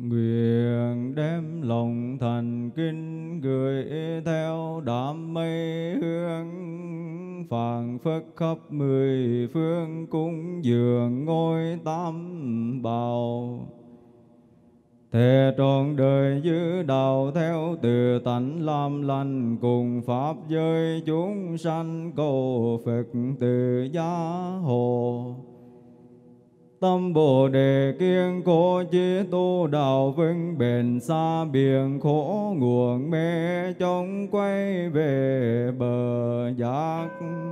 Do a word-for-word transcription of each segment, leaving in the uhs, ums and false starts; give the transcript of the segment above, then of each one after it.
Nguyện đem lòng thành kính gửi theo đám mây hương, phảng phất khắp mười phương cúng dường ngôi tam bảo. Thề trọn đời giữ đạo theo từ tánh làm lành, cùng pháp giới chúng sanh cầu Phật từ gia hộ. Tâm Bồ Đề kiên cố chí tu đạo vững bền, xa biển khổ nguồn mê trong quay về bờ giác.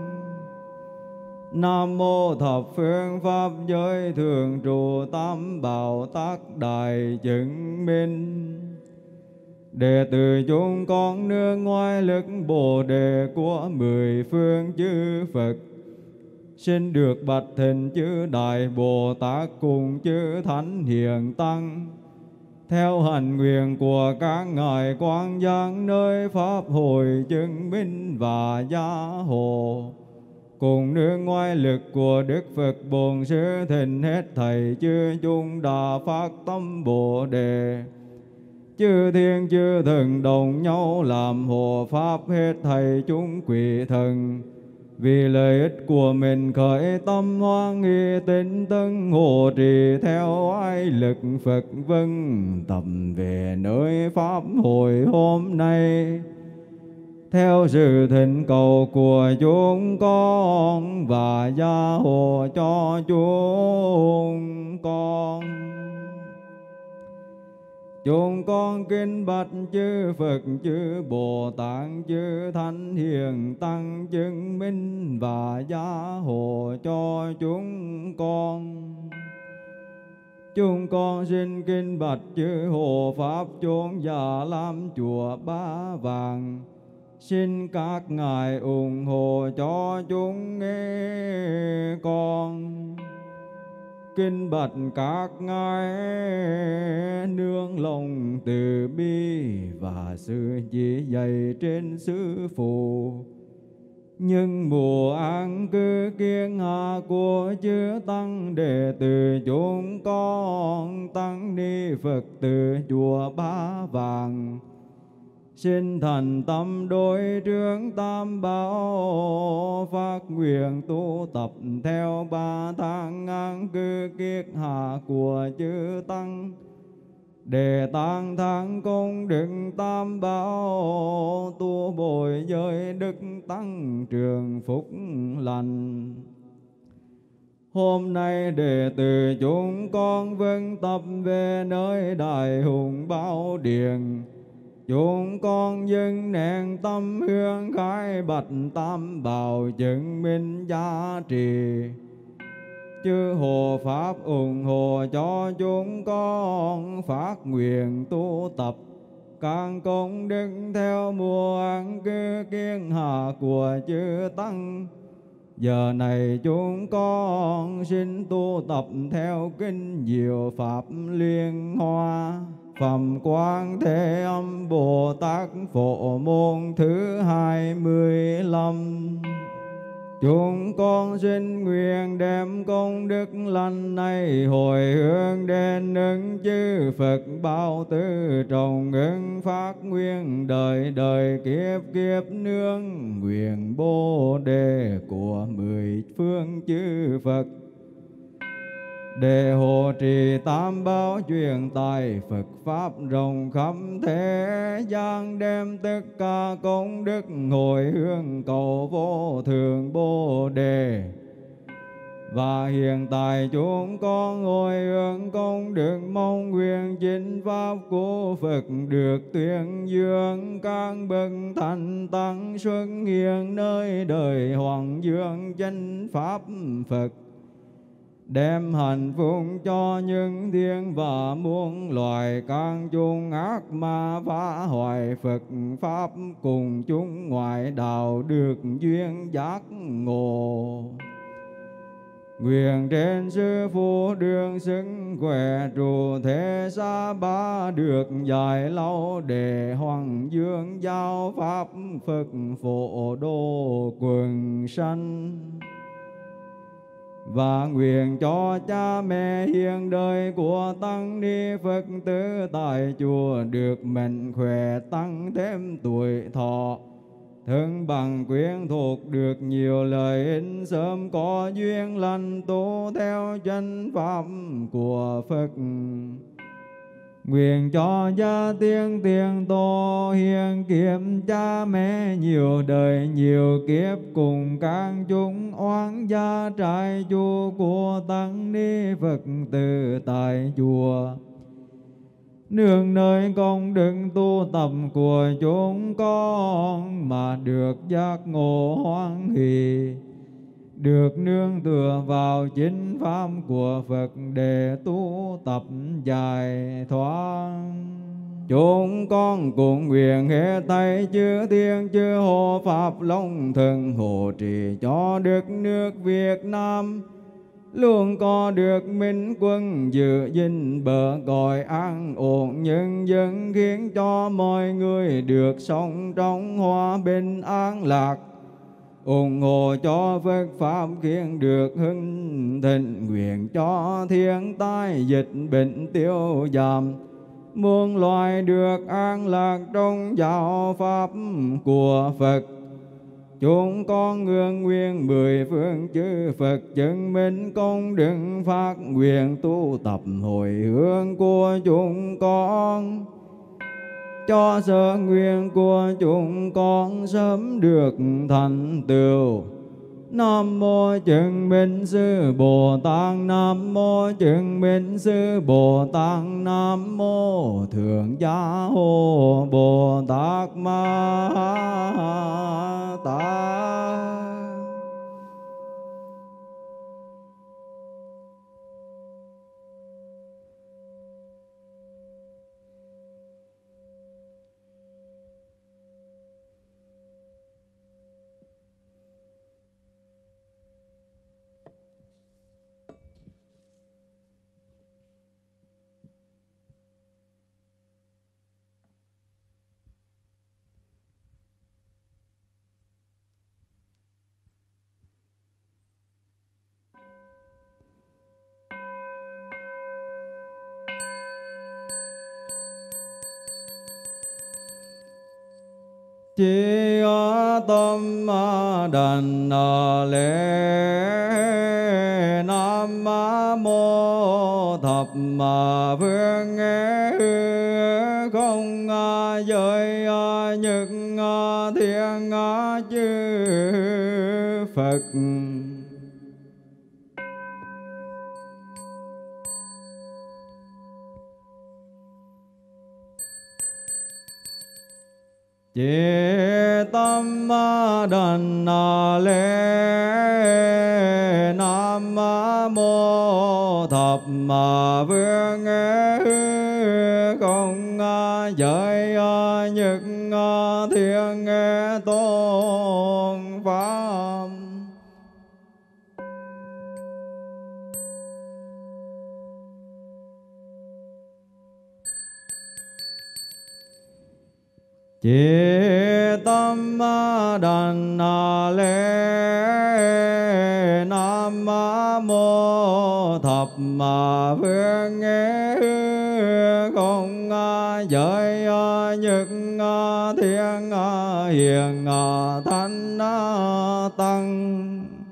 Nam mô thập phương pháp giới thường trụ tam bảo tác đại chứng minh. Đệ tử chúng con nương ngoài lực Bồ Đề của mười phương chư Phật, xin được bạch thỉnh chư Đại Bồ Tát cùng chư Thánh Hiền Tăng, theo hành nguyện của các ngài quang giang nơi pháp hội chứng minh và gia hộ, cùng nương ngoại lực của Đức Phật Bổn Sư thỉnh hết thảy chư chúng đã phát tâm Bồ Đề. Chư thiên chư thần đồng nhau làm hộ pháp hết thảy chúng quỷ thần, vì lợi ích của mình khởi tâm hoan nghi tinh tấn hộ trì theo ai lực Phật vâng tầm về nơi pháp hội hôm nay. Theo sự thỉnh cầu của chúng con và gia hộ cho chúng con, chúng con kính bạch chư Phật, chư Bồ Tát, chư Thánh Hiền Tăng chứng minh và gia hộ cho chúng con. Chúng con xin kính bạch chư hộ Pháp chốn Già Lam chùa Ba Vàng, xin các ngài ủng hộ cho chúng nghe con. Kinh bạch các ngài nương lòng từ bi và sự chỉ dạy trên sư phụ, nhưng mùa an cư kiên hạ của chư tăng đệ tử chúng con tăng ni Phật từ chùa Ba Vàng, xin thành tâm đối trướng tam bảo, phát nguyện tu tập theo ba tháng an cư kiết hạ của chư tăng, để tăng thắng công đức tam bảo, tu bồi giới đức tăng trường phúc lành. Hôm nay đệ tử chúng con vâng tập về nơi Đại Hùng Bảo Điện, chúng con dâng nén tâm hương khai bạch tam bảo chứng minh giá trị. Chư hộ Pháp ủng hộ cho chúng con phát nguyện tu tập càng công đức theo mùa an cư kiên hạ của chư tăng. Giờ này chúng con xin tu tập theo kinh diệu Pháp Liên Hoa, Phẩm Quang Thế Âm Bồ Tát Phổ Môn thứ hai mươi lăm. Chúng con xin nguyện đem công đức lành này hồi hướng đến ứng chư Phật bao tư trồng ứng phát nguyên đời đời kiếp kiếp nương nguyện Bồ Đề của mười phương chư Phật, để hộ trì tam bảo truyền tài Phật Pháp rộng khắp thế gian, đem tất cả công đức hồi hướng cầu vô thượng Bồ Đề. Và hiện tại chúng con hồi hướng công đức mong nguyện chính pháp của Phật được tuyên dương, các bậc thánh tăng xuất hiện nơi đời hoàng dương chánh pháp Phật, đem hạnh phúc cho những thiên và muôn loài, các chúng ác ma phá hoại Phật Pháp, cùng chúng ngoại đạo được duyên giác ngộ. Nguyện trên sư phụ đường xứng khỏe trụ thế xa ba được dài lâu, để hoàng dương giao pháp Phật phổ độ quần sanh. và nguyện cho cha mẹ hiền đời của tăng ni Phật tử tại chùa được mạnh khỏe, tăng thêm tuổi thọ, thân bằng quyến thuộc, được nhiều lợi ích, sớm có duyên lành tu theo chân pháp của Phật. Nguyện cho gia tiên tiền tổ hiền kiếp cha mẹ nhiều đời nhiều kiếp, cùng các chúng oán gia trai chùa của tăng ni Phật tử tại chùa, nương nơi công đức tu tập của chúng con mà được giác ngộ hoan hỷ, được nương tựa vào chính pháp của Phật để tu tập giải thoát. Chúng con cùng nguyện hết thảy chư thiên chư hộ pháp long thần hộ trì cho đất nước Việt Nam luôn có được minh quân giữ gìn bờ cõi an ổn, nhân dân khiến cho mọi người được sống trong hòa bình an lạc, ủng hộ cho Phật pháp khiến được hưng thịnh, nguyện cho thiên tai dịch bệnh tiêu giảm, muôn loài được an lạc trong giáo pháp của Phật. Chúng con ngưỡng nguyện mười phương chư Phật chứng minh công đức, phát nguyện tu tập hồi hướng của chúng con, cho sở nguyện của chúng con sớm được thành tựu. Nam mô chứng minh sư Bồ Tát, Nam mô chứng minh sư Bồ Tát, Nam mô Thượng Gia Hộ Bồ Tát Ma Tát. Chi tâm đảnh lễ Nam mô thập phương không giới nhất thiên chư Phật. Chỉ tâm đảnh lễ Nam mô thập phương không giới nhất thiên tôn pháp. Chỉ tâm đảnh lễ Nam mô thập phương không giới nhất thiên hiền thánh tăng.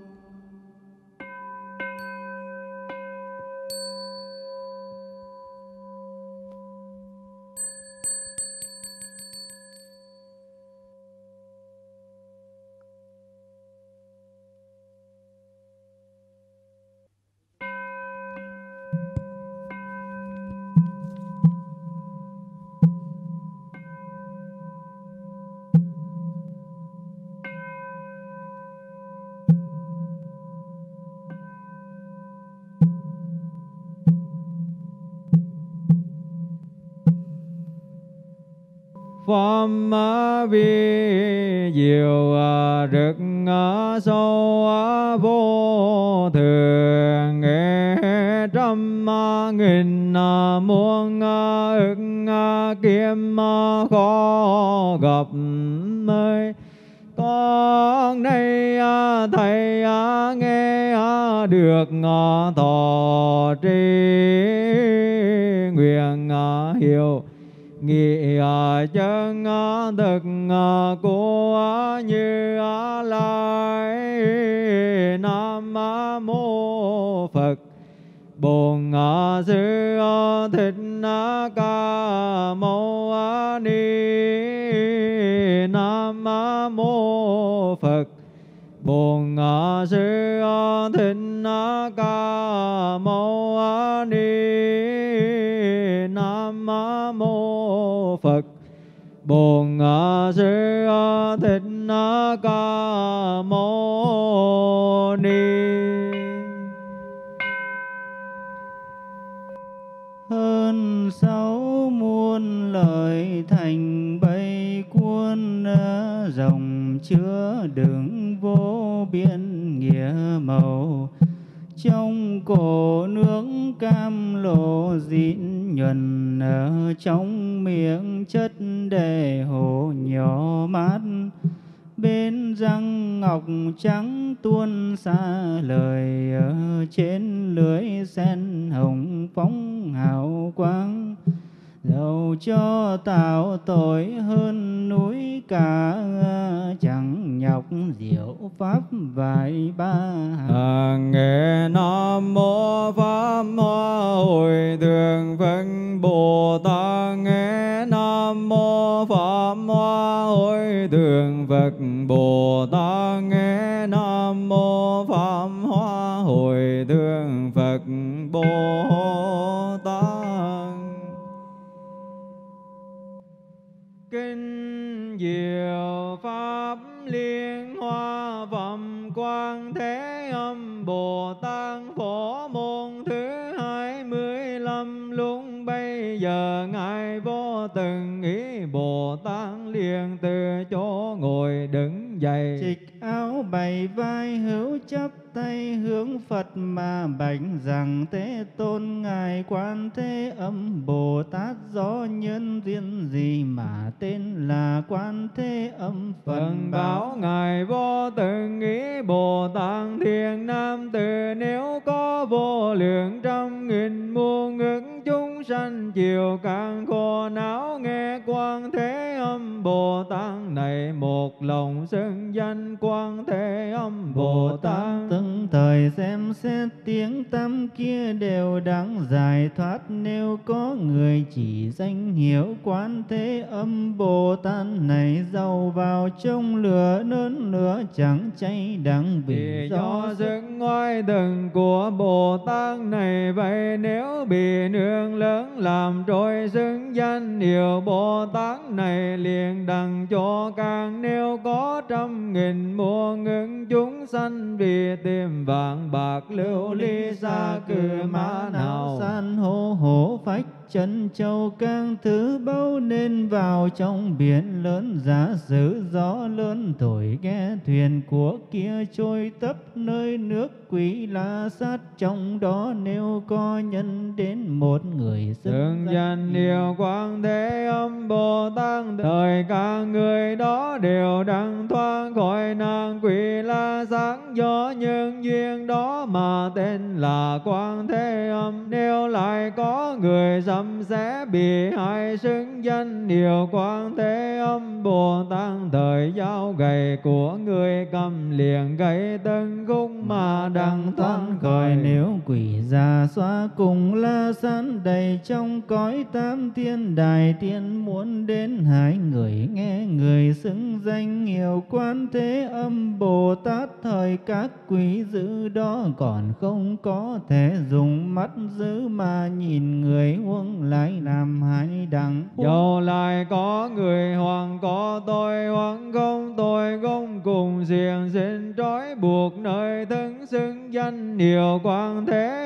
Pháp vi diệu rực sâu vô thường, trăm nghìn muôn ức kiếm khó gặp ơi. Con đây thầy nghe được thọ trì nguyện hiệu nghị chân thực của Như Lai. Nam mô Phật Bổn Sư Thích Ca Mâu Ni. Nam mô Phật Bổn Sư Thích Ca Mâu Ni. Nam mô Phật Bổn Sư Thích Ca Mâu Ni. Hơn sáu muôn lời thành bay cuốn, rồng chứa đựng vô biên nghĩa màu. Trong cổ nước cam lộ dịn nhuần, ở trong miệng chất đề hồ nhỏ mát. Bên răng ngọc trắng tuôn xa lời, ở trên lưỡi sen hồng phóng hào quang. Dầu cho tạo tội hơn núi cả, chẳng nhọc diệu pháp vài ba hàng. Nghe Nam mô Pháp Hoa Hội Thượng Phật Bồ Tát. Nghe Nam mô Pháp Hoa Hội Thượng Phật Bồ Tát. Nghe Nam mô Pháp Hoa Hội Thượng Phật Bồ Tát. Kinh Diệu Pháp Liên Hoa Phẩm Quang Thế Âm Bồ Tát Phổ Môn thứ hai mươi lăm. Lúc bây giờ Ngài Vô Từng Ý Bồ Tát liền từ chỗ ngồi đứng dậy, trịch áo bày vai, hữu chắp tay hướng Phật mà bạch rằng: Thế Tôn Ngài Quan Thế Âm Bồ Tát do nhân duyên gì mà tên là Quan Thế Âm? Phật bảo Ngài Vô Từng Ý Bồ Tát: Thiện nam tử, nếu có vô lượng trăm nghìn muôn ức chúng sanh chịu càng khổ não, nghe Quan Thế Âm Bồ Tát này một lòng xưng danh Quan Thế Âm Bồ Tát. Từng thời xem xét tiếng tăm kia đều đáng giải thoát, nếu có người chỉ danh hiểu Quan Thế Âm Bồ Tát này, dầu vào trong lửa lớn lửa chẳng cháy đắng, vì do sức ngoại từng của Bồ Tát này. Vậy nếu bị nương lớn làm trôi xưng danh hiệu Bồ Tát này, liền đặng cho càng nếu có trăm nghìn muôn ức chúng sanh, vì tìm vàng bạc lưu ly xa cừ mã nào, san hô hổ phách chân châu cang thứ báu, nên vào trong biển lớn. Giả sử gió lớn thổi, ghe thuyền của kia trôi tấp nơi nước Quỷ La Sát, trong đó nếu có nhân đến một người xưng danh hiệu Quan Thế Âm Bồ Tát, thời cả người đó đều đặng thoát khỏi nạn Quỷ La Sát, do nhân duyên đó mà tên là Quan Thế Âm. Nếu lại có người sắm sẽ bị hại xưng danh hiệu Quan Thế Âm Bồ Tát, thời dao gầy của người cầm liền gãy từng khúc mà đặng thoát khỏi. Nếu quỷ già xóa cùng La Sát đầy trong cõi tam thiên đài tiên, muốn đến hai người nghe người xưng danh hiệu Quan Thế Âm Bồ Tát, thời các quỷ dữ đó còn không có thể dùng mắt dữ mà nhìn người, huống lại làm hai đẳng. Dầu lại có người hoặc có tội hoặc không tội, không cùng xiềng xin trói buộc nơi thân xưng danh hiệu Quan Thế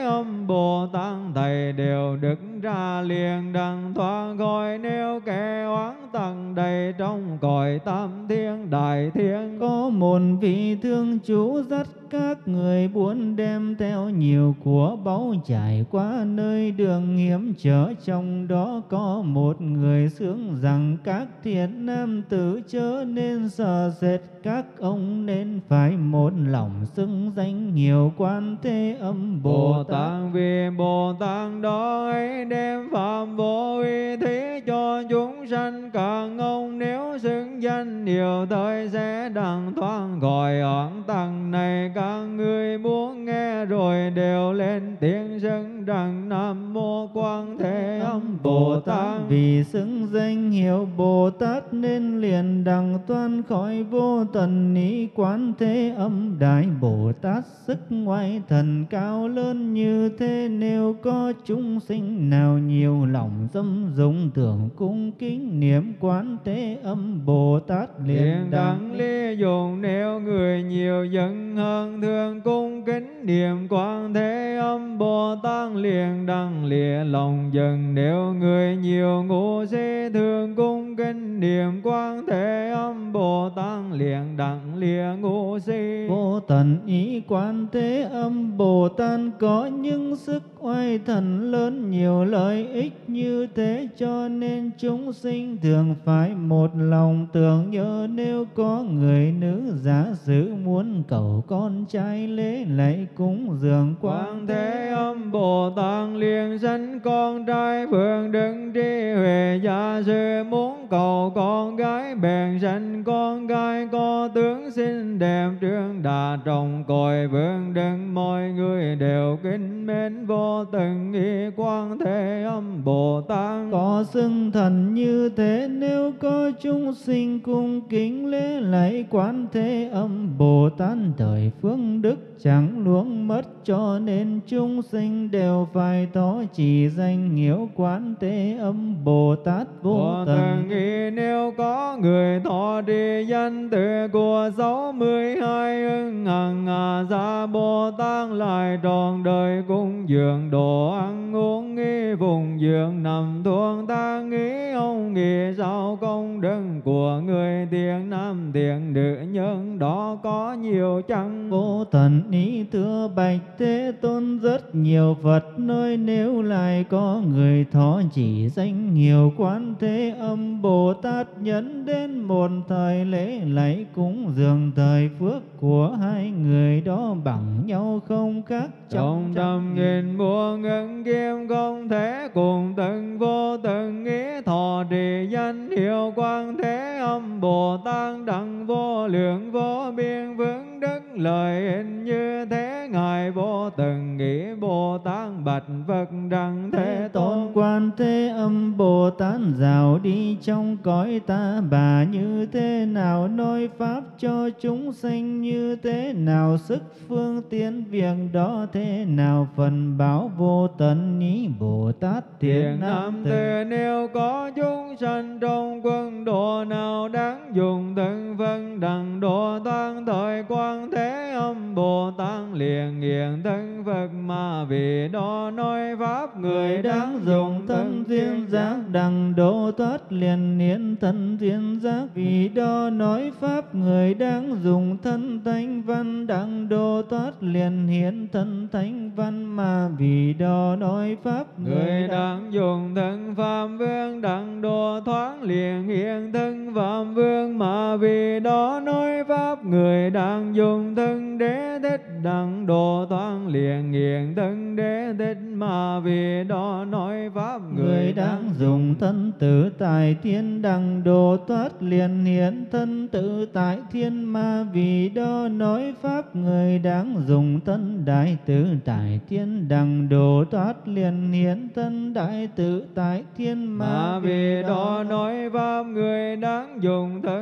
âm Bồ Tát thầy đều đức ra liền đặng thoát khỏi, nếu kẻ oán tầng đầy trong cõi tam thiên đại thiên. Có một vị thương chủ dắt các người buôn đem theo nhiều của báu trải qua nơi đường hiểm trở, trong đó có một người sướng rằng các thiện nam tử chớ nên sợ sệt, các ông nên phải một lòng xưng danh nhiều Quan Thế Âm Bồ Tát. Vì Bồ Tát đó ấy đem phạm vô uy thí cho chúng sanh, các ông nếu xưng danh nhiều thời sẽ đặng thoát khỏi oán tầng này. Các người muốn nghe rồi đều lên tiếng xưng rằng Nam Mô Quan Thế Âm Bồ Tát. Vì xưng danh hiệu Bồ Tát nên liền đặng toan khỏi vô tận ý Quán Thế Âm Đại Bồ Tát. Sức ngoại thần cao lớn như thế, nếu có chúng sinh nào nhiều lòng dâm dụng tưởng cung kính niệm Quán Thế Âm Bồ Tát liền đặng ly dùng. Nếu người nhiều dân hơn thương cung kính niệm Quan Thế Âm Bồ Tát liền đặng lìa lòng dần. Nếu người nhiều ngu si thương cung kính niệm Quan Thế Âm Bồ Tát liền đặng lìa ngu si. Vô tận ý Quan Thế Âm Bồ Tát có những sức oai thần lớn nhiều lợi ích như thế, cho nên chúng sinh thường phải một lòng tưởng nhớ. Nếu có người nữ giả sử muốn cầu con trai lễ lạy cúng dường Quan Thế Âm Bồ Tát liền sanh con trai phượng đức trí huệ. Giả sử muốn cầu con gái bèn sanh con gái có tướng xinh đẹp trương đà trồng cội vượng đức. Mọi người đều kính mến vô từng ý Quan Thế Âm Bồ Tát. Có xưng thần như thế, nếu có chúng sinh cung kính lễ lạy Quán Thế Âm Bồ Tát, thời phương đức chẳng luống mất. Cho nên chúng sinh đều phải tỏ chỉ danh hiệu Quán Thế Âm Bồ Tát vô tận ý. Nếu có người thọ trì danh từ của sáu mươi hai ưng hằng hà gia Bồ Tát, lại trọn đời cung dường đồ ăn uống nghi vùng dường nằm thuốc ta nghĩ. Ông nghĩ sao công đức của người thiện nam thiện nữ nhân đó có nhiều chăng? Vô tận ý thưa bạch Thế Tôn, rất nhiều Phật nơi, nếu lại có người thọ chỉ danh nhiều Quán Thế Âm Bồ Tát, nhấn đến một thời lễ lạy cúng dường, thời phước của hai người đó bằng nhau không khác. Trong trăm nghìn muôn ngân kim không thể cùng từng vô từng ý, thọ trì danh hiệu Quan Thế Âm Bồ Tát đặng vô lượng vô biên vững đức lợi ích như thế. Ngài vô từng nghĩ Bồ Tát bạch Phật rằng Thế Tôn. Quan Thế Âm Bồ Tát dạo đi trong cõi ta bà, như thế nào nói pháp cho chúng sinh, như thế nào sức phương tiến việc đó, thế nào phần báo vô tận ý Bồ Tát thiện nam tử. Nếu có chúng sanh trong quân độ nào đáng dùng thân phân đặng độ toan, thời Quan Thế Âm Bồ Tát liền hiện thân Phật mà vì đó nói pháp. Người đáng dùng thân duyên giác đặng độ thoát liền hiện thân duyên giác, vì đó nói pháp. Người đáng dùng thân thánh văn đặng độ thoát liền hiện thân thánh văn mà vì đó nói pháp. Người đáng dùng thân Phạm Vương đặng độ thoát liền hiện thân Phạm Vương mà vì đó nói pháp. Người đang dùng thân Đế Thích đặng độ thoát liền hiện thân Đế Thích mà vì đó nói pháp. Người đang dùng thân Tự Tại Thiên đặng độ thoát liền hiện thân Tự Tại Thiên mà vì đó nói pháp. Người đang dùng thân Đại Tự Tại Thiên đặng độ thoát liền hiện thân Đại Tự Tại Thiên mà vì đó nói pháp. Người đáng dùng thân Thiên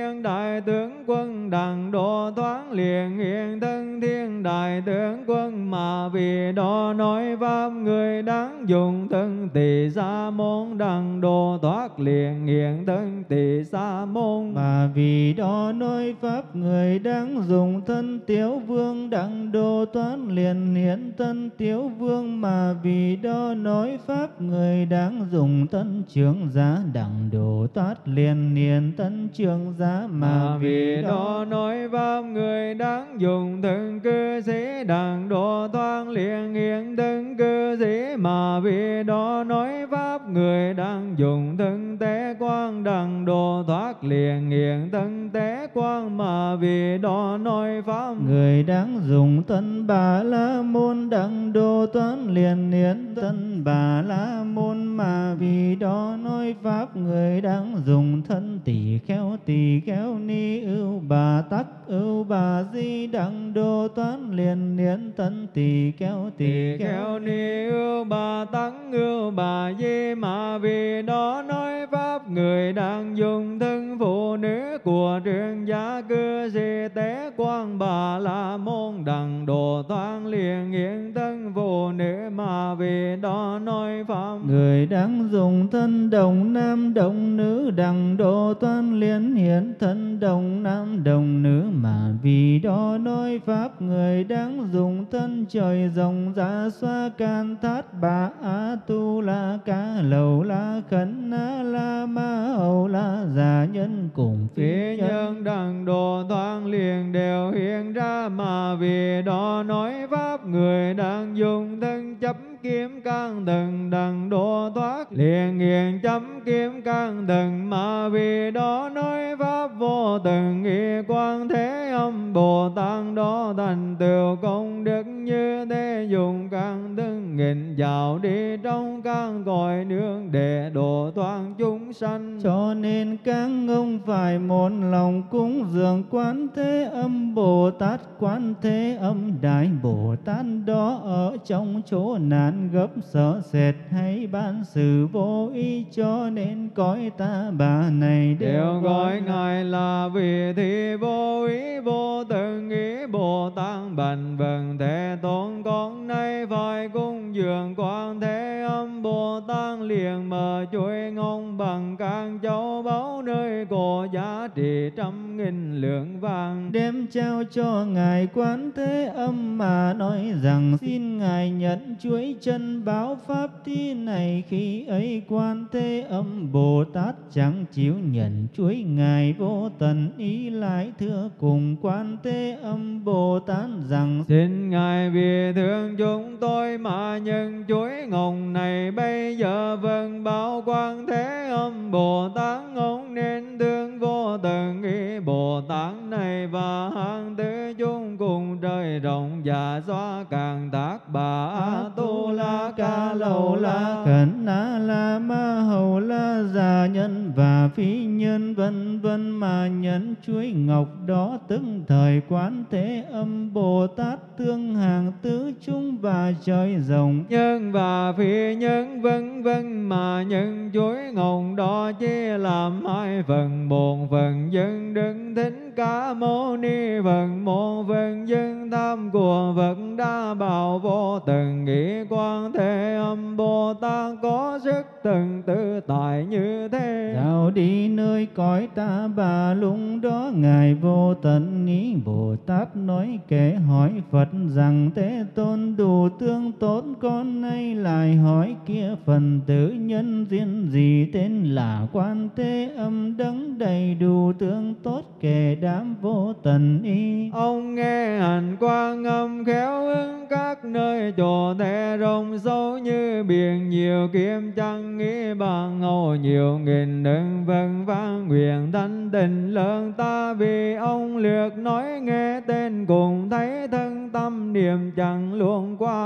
thiên đại tướng quân đặng độ thoáng liền hiện thân thiên đại tướng quân, mà vì đó nói pháp người đáng dùng thân tỳ sa môn đặng độ thoát liền hiện thân tỳ sa môn. Mà vì đó nói pháp người đáng dùng thân Tiếu Vương đặng độ thoát liền hiện thân Tiếu Vương, mà vì đó nói pháp người đáng dùng thân Trương Giá đặng độ thoát liền hiện thân Trương Giá, mà vì đó nói pháp người đáng dùng thân cư sĩ đặng độ thoát liền hiện thân cư sĩ, mà vì đó nói pháp người đang dùng thân tế quang đặng độ thoát liền hiện thân tế quang, mà vì đó nói pháp người đáng dùng thân Bà La Môn đặng độ thoát liền hiện thân Bà La Môn, mà vì đó nói pháp người đáng dùng thân Tỳ Kheo Tỳ Kheo Ni ưu Bà Tắc ưu Bà Di đặng độ thoát liền hiện thân Tỳ Kheo Tỳ Kheo Ni ưu Bà Tắc ưu Bà Di, mà vì đó nói pháp người đang dùng thân phụ nữ của Trương Gia cư sĩ tế quang Bà La Môn đặng độ thoát liền hiện thân phụ nữ, mà vì đó nói pháp người đáng dùng thân đồng nam đồng nữ đặng độ thoát liền hiện thân đồng nam đồng nữ, mà vì đó nói pháp người đáng dùng thân trời rồng Dạ Xoa Can Thát Bà A Tu La Ca Lầu La Khẩn Na La Ma Hầu La Già Nhân cùng phi nhân đặng độ thoát liền đều hiện ra, mà vì đó nói pháp người đang dùng thân chấp kiếm can thần đặng độ thoát liền hiện chấm kiếm can thần, mà vì đó nói pháp vô từng y quan thế âm Bồ Tát đó thành tựu công đức như thế, dùng can thân nghìn vào đi trong can cõi nước để độ thoát chúng sanh. Cho nên các ông phải một lòng cúng dường Quán Thế Âm Bồ Tát. Quán Thế Âm Đại Bồ Tát đó ở trong chỗ nạn gấp sợ sệt hay ban sự vô ý, cho nên cõi ta bà này đều gọi ngài là vì thị vô ý vô từng ý Bồ Tát bành vần Thế Tôn. Con nay phải cung dường Quán Thế Âm Bồ Tát liền mở chuỗi ngông bằng các châu báu nơi cổ giá trị trăm nghìn lượng vàng, đem trao cho ngài Quán Thế Âm mà nói rằng xin ngài nhận chuỗi chân báo pháp thi này. Khi ấy Quán Thế Âm Bồ Tát chẳng chịu nhận chuỗi, ngài vô tận ý lại thưa cùng Quán Thế Âm Bồ Tát rằng xin ngài vì thương chúng tôi mà nhận chuỗi ngồng này. Bây giờ vâng báo Quán Thế Âm Bồ Tát, ông nên thương vô tận ý Bồ Tát này và hàng tứ chúng cùng trời rộng Dạ Xoa Càng Thác Bà A Tu La Ca Lầu La Khẩn Na La Ma Hầu La Già Nhân và Phi Nhân vân vân mà nhẫn chuỗi ngọc đó, tức thời Quán Thế Âm Bồ Tát thương hàng tứ chúng và trời rộng nhân và phi nhân vân vân mà nhân chuỗi ngọc đó chia làm hai phần. Một phần dân Đức Thích Ca Mâu Ni, phần một phần dân tham của Phật Đa Bảo vô từng nghĩ Quán Thế Âm Bồ Tát có sức từng tự tại như thế. Dạo đi nơi cõi ta bà lung đó, ngài vô tận ý Bồ Tát nói kể hỏi Phật rằng Thế Tôn đủ tương tốt, con nay lại hỏi kia phần tử nhân duyên gì tên là Quán Thế Âm đấng đầy đủ tương tốt kể đám vô tận ý. Ông nghe hành Quan Âm khéo ứng các nơi chỗ thế rộng sâu như biển, nhiều kiếm chẳng nghĩ bằng hầu nhiều nghìn đừng vân vang nguyện thanh tình lớn ta. Vì ông lược nói nghe tên cùng thấy thân tâm niệm chẳng luôn qua hay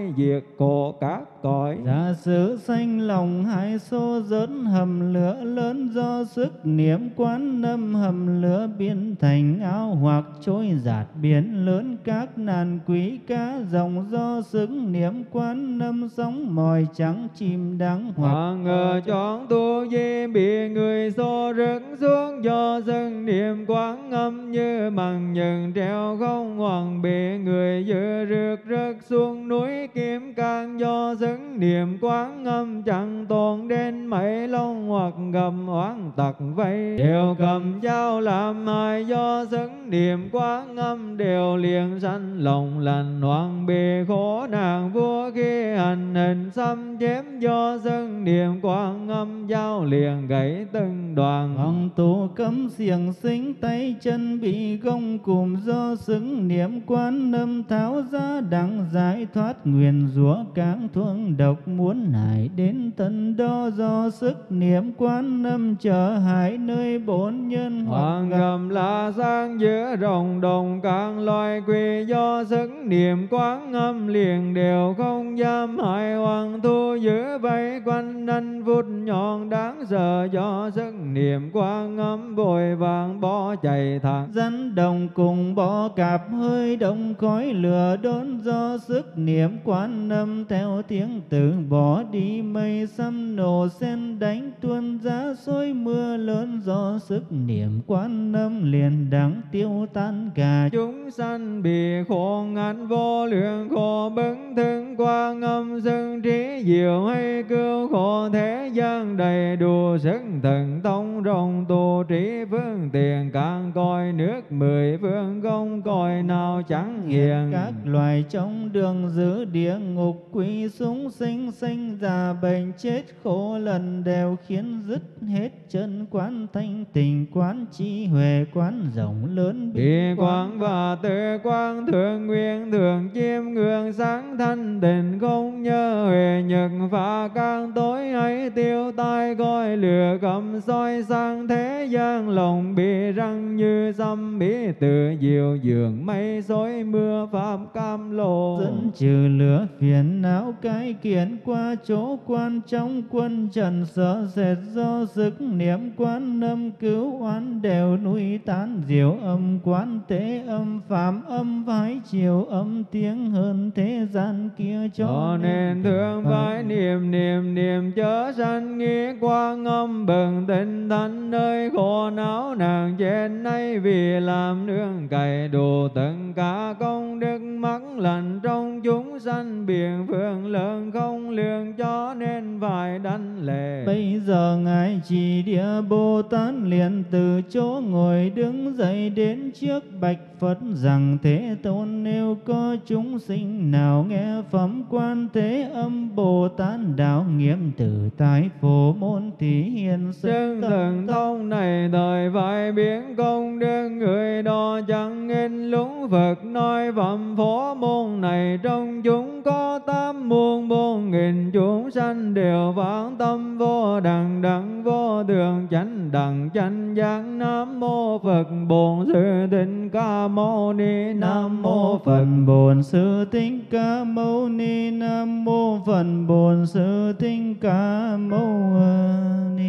lai diệt khổ các cõi. Giả sử sanh lòng hai số dẫn hầm lửa lớn do sức niệm quán âm, hầm lửa biến thành ao hoặc trôi giạt biển lớn. Các nạn quý cá rồng do sức niệm quán âm, sóng mỏi trắng chim đắng Hoặc ngờ chọn tu di bị người xô rớt xuống do sức niệm quán âm, như bằng nhừng treo không hoàng bị người dữ rước rớt xuống núi Kim Cang do sức niệm quán âm, chẳng tồn đến mấy long hoặc gầm oán tặc vây. Đều cầm dao làm hại do sức niệm quán âm, đều liền sanh lòng lành hoàng bị khổ nạn vua khi hành hình xâm chém do sức niệm quán âm, dao liền gãy từng đoàn. Hoàng tù cấm xiềng xính tay chân bị gông cùm do sức niệm quán âm, tháo ra đặng giải thoát nguyền rủa các thương độc muốn hại đến tận đó do sức niệm quán âm, trở hại nơi bốn nhân. Hoàng gầm la sang giữa rồng đồng các loài quỷ do sức niệm quán âm, liền đều không dám hại. Hoàng thu giữ vây quanh nanh vút nhọn đáng sợ do sức niệm quán âm, vội vàng bỏ chạy thẳng. Rắn đồng cùng bỏ cạp hơi đông khói lửa đốn do sức niệm quán âm, theo tiếng tử bỏ đi mây xăm nổ sen đánh tuôn giá xối mưa lớn do sức niệm quán âm, liền đắng tiêu tan cả. Chúng sanh bị khổ ngàn vô lượng khổ bấn thân quán âm, xưng trí diệu hay cứu khổ thế gian, đầy đủ sức thần thông rộng tu trí phương tiện, càng coi nước mười phương không coi nào chẳng hiền. Các loài trong đường giữ địa ngục quỷ súng sinh sinh già bệnh chết khổ lần, đều khiến dứt hết chân quán thanh tình quán trí huệ quán rộng lớn bi quán và tự quán thượng nguyên thường chiêm ngưỡng sáng thanh tịnh, không nhớ huệ nhật và càng tối ấy tiêu tai, coi lửa cầm soi sang thế gian, lòng bị răng như dâm bí tự diệu dường mây xối mưa pháp cam lộ. Dẫn trừ lửa phiền não cái kiện qua chỗ quan trong quân trần, sợ sệt do sức niệm quán âm, cứu oán đều nuôi tán diệu âm quán tế âm, phạm âm phải chiều âm tiếng hơn thế gian kia. Cho, cho nên thương phải niệm niệm niệm chớ sanh nghi quán âm, bừng tinh thánh nơi khổ não nàng trên nay, vì làm nương cày đồ tất cả công đức mắc lành trong chúng sanh, biển phương lớn không lường, cho nên phải đảnh lễ. Bây giờ ngài chỉ địa Bồ Tát liền từ chỗ ngồi đứng dậy đến trước bạch Phật, rằng Thế Tôn nếu có chúng sinh nào nghe phẩm quan thế âm Bồ Tát đạo nghiệm từ tại phổ môn, thì hiền chân thần thông này thời phải biến công đức, người đó chẳng in lúng Phật nói phẩm phổ môn này, trong chúng có tám muôn bốn nghìn chúng sanh, đều phán tâm vô đẳng đẳng vô thường chánh đẳng chánh giác. Nam mô Phật Bổn Sư Thích Ca Mâu Ni. Nam mô Phật Bổn Sư Thích Ca Mâu Ni. Nam mô Phật Bổn Sư Thích Ca Mâu Ni.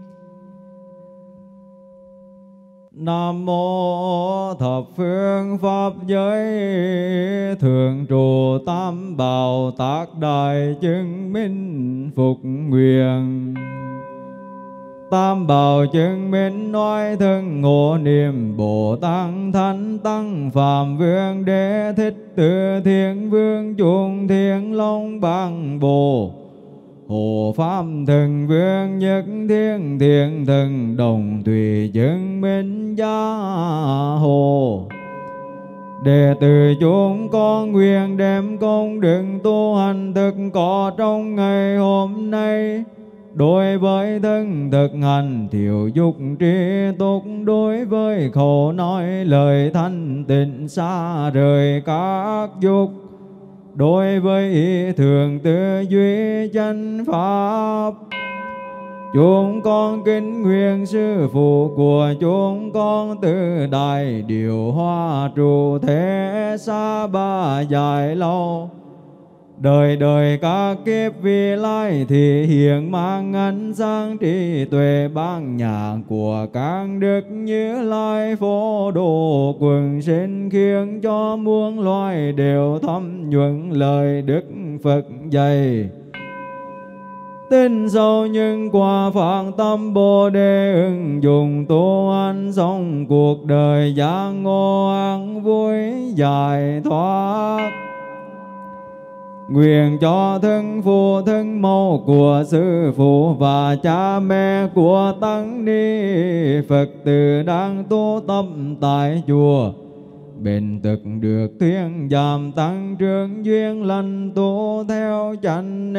Nam mô thập phương pháp giới, thường trụ tam bảo tác đại chứng minh phục nguyện. Tam bảo chứng minh nói thân ngộ niệm Bồ Tát Thánh Tăng Phạm Vương Đế Thích Tự Thiên Vương Trung Thiên Long Bang Bồ Hộ Pháp Thần Vương Nhất Thiên Thiện Thần Đồng Thủy chứng minh gia hộ. Đệ tử chúng con nguyện đem công đức tu hành thực có trong ngày hôm nay, đối với thân thực hành thiểu dục trí túc, đối với khẩu nói lời thanh tịnh xa rời các dục, đối với ý thường tư duy chân pháp. Chúng con kính nguyện sư phụ của chúng con từ đại điều hòa trụ thế xa ba dài lâu, Đời đời các kiếp vị lai thì hiện mang ánh sáng trí tuệ ban nhạc của các đức Như Lai phổ độ quần sinh, khiến cho muôn loài đều thấm nhuận lời Đức Phật dạy. Tin sâu nhưng qua phạn tâm Bồ Đề, ứng dụng tu hành sống cuộc đời giác ngộ an vui giải thoát. Nguyện cho thân phụ thân mẫu của sư phụ và cha mẹ của tăng ni Phật tử đang tu tập tại chùa, bền thực được thuyên giảm tăng trưởng duyên lành tu theo chánh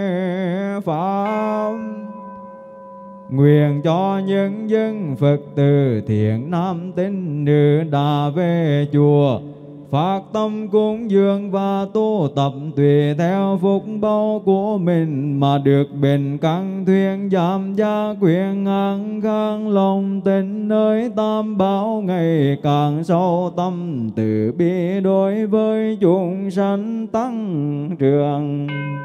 pháp. Nguyện cho những dân Phật tử thiện nam tín nữ đã về chùa phát tâm cúng dường và tu tập tùy theo phúc báo của mình mà được bền căn thuyên giảm gia quyền an khang lòng tin nơi tam bảo, ngày càng sâu tâm từ bi đối với chúng sanh tăng trưởng.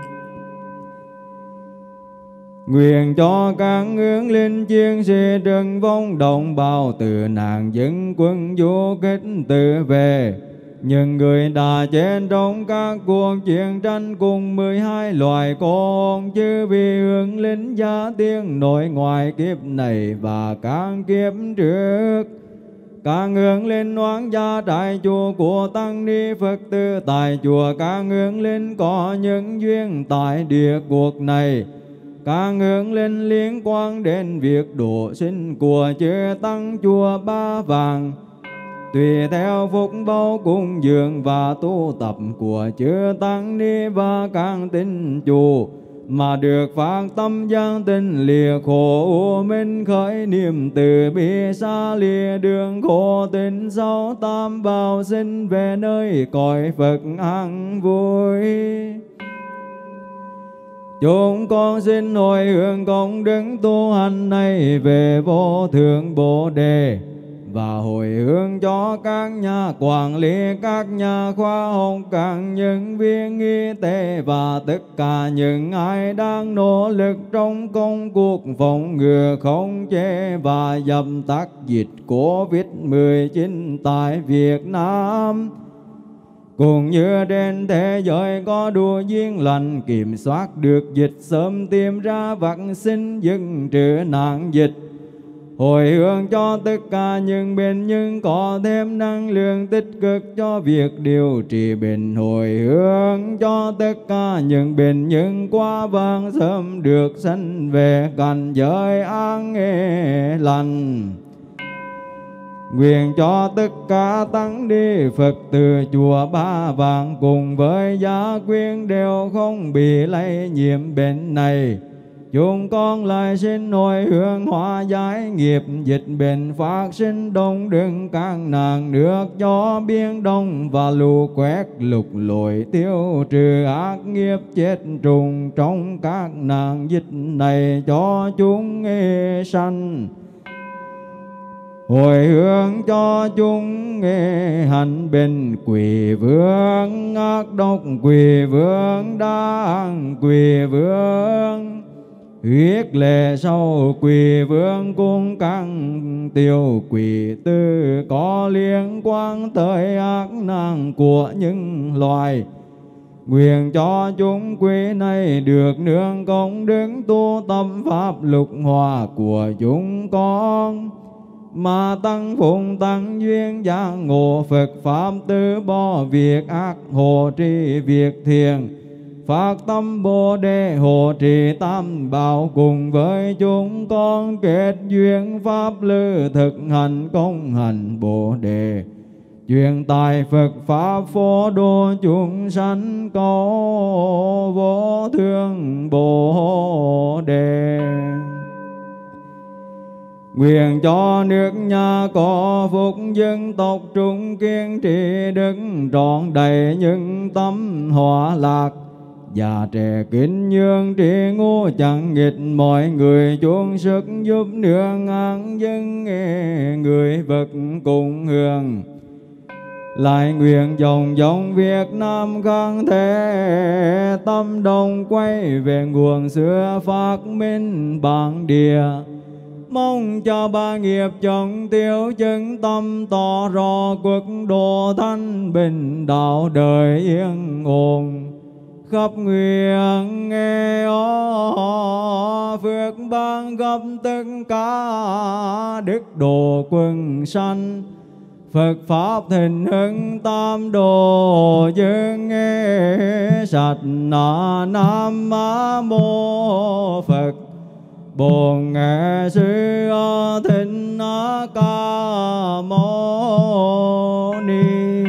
Nguyện cho các hướng linh chiến sĩ trần vong đồng bào từ nạn dân quân du kích tự về, những người đã chết trong các cuộc chiến tranh cùng mười hai loài con chư vị hướng linh gia tiên nội ngoại kiếp này và các kiếp trước. Các hướng linh oán gia tại chùa của tăng ni Phật tử tại chùa, các hướng linh có những duyên tại địa cuộc này, các hướng linh liên quan đến việc độ sinh của chư tăng chùa Ba Vàng, tùy theo phúc báo cúng dường và tu tập của chư tăng ni và các tín chủ mà được phát tâm giang tình lìa khổ u minh, khởi niệm từ bi xa lìa đường khổ tình sau tam bảo, sinh về nơi cõi Phật an vui. Chúng con xin hồi hướng công đức tu hành này về vô thượng Bồ Đề, và hồi hướng cho các nhà quản lý, các nhà khoa học, các nhân viên y tế và tất cả những ai đang nỗ lực trong công cuộc phòng ngừa, khống chế và dập tắt dịch Covid mười chín tại Việt Nam, cũng như trên thế giới có đủ duyên lành kiểm soát được dịch, sớm tìm ra vaccine dừng trừ nạn dịch. Hồi hướng cho tất cả những bệnh nhân có thêm năng lượng tích cực cho việc điều trị bệnh. Hồi hướng cho tất cả những bệnh nhân qua vang sớm được sanh về cảnh giới an nghê lành. Nguyện cho tất cả tăng ni Phật từ chùa Ba Vàng cùng với gia quyến đều không bị lây nhiễm bệnh này. Chúng con lại xin hồi hướng hóa giải nghiệp dịch bệnh phát sinh đông đừng các nạn nước, gió biển đông và lũ quét lục lội, tiêu trừ ác nghiệp chết trùng trong các nạn dịch này cho chúng nghe sanh. Hồi hướng cho chúng nghe hành bình quỷ vương, ác độc quỷ vương, đang quỷ vương, huyết lệ sâu quỷ vương, cung căng tiêu quỷ tư có liên quan tới ác năng của những loài. Nguyện cho chúng quý này được nương công đức tu tâm pháp lục hòa của chúng con, mà tăng phụng tăng duyên giác ngộ Phật pháp, từ bỏ việc ác hộ trì việc thiện, phát tâm Bồ Đề hộ trì tam bảo, cùng với chúng con kết duyên pháp lư thực hành công hành Bồ Đề, truyền tài Phật pháp phổ độ chúng sanh cầu vô thượng Bồ Đề. Nguyện cho nước nhà có phúc, dân tộc trung kiên trì đức, trọn đầy những tâm hòa lạc, già trẻ kính nhường trí ngu chẳng nghịch, mọi người chung sức giúp nương an dân, người vật cùng hưởng. lại nguyện dòng dòng Việt Nam khang thế, tâm đồng quay về nguồn xưa phát minh bản địa. Mong cho ba nghiệp chồng tiêu chứng tâm tỏ rõ quốc độ thanh bình, đạo đời yên ổn. Khắp nguyện nghe ó phước ban gấp tất cả đức độ quân sanh. Phật Pháp thịnh hưng tam đồ dương nghe sạch na nam mô Phật. Bổn Nghệ Sư Thích Ca Mâu Ni.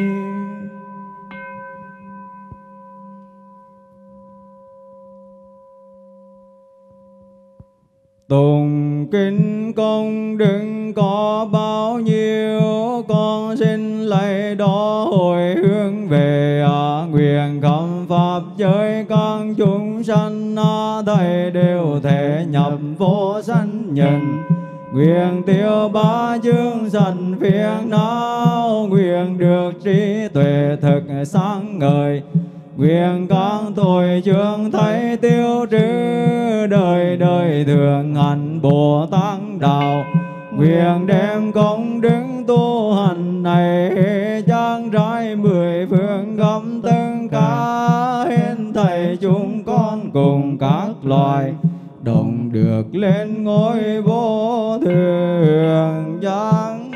Tùng kinh công đức có bao nhiêu, con xin lạy đó hồi hướng về. Nguyện khâm pháp giới các chúng sanh, thầy đều thể nhập vô sanh nhân. Nguyện tiêu ba chương sanh phiền não, nguyện được trí tuệ thực sáng ngời. Nguyện các tội chương thấy tiêu trừ, đời đời thường hành Bồ Tát đạo. Nguyện đem công đức tu hành này, trang trải mười phương khắp tất cả. Hết thầy chúng con cùng các loài, đồng được lên ngôi vô thượng giác.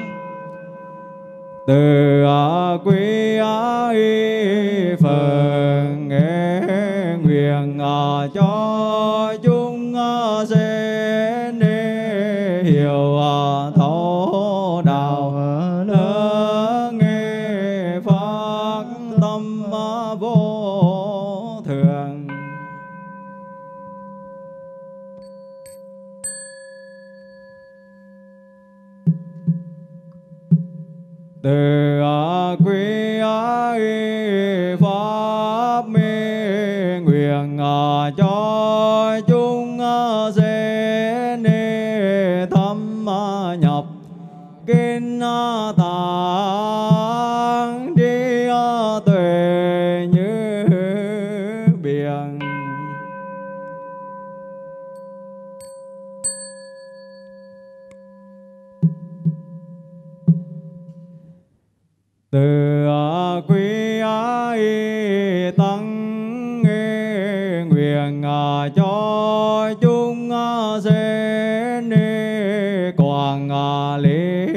Từ quý y Phật nghe nguyện cho chúng sẽ hiểu thấu đạo, lỡ nghe phát tâm vô thường. Từ quý pháp mê nguyện cho chúng sẽ nê thâm nhập kinh tạng đi tuệ như biển. Từ quý tăng nguyện cho chúng sẽ nê quảng lý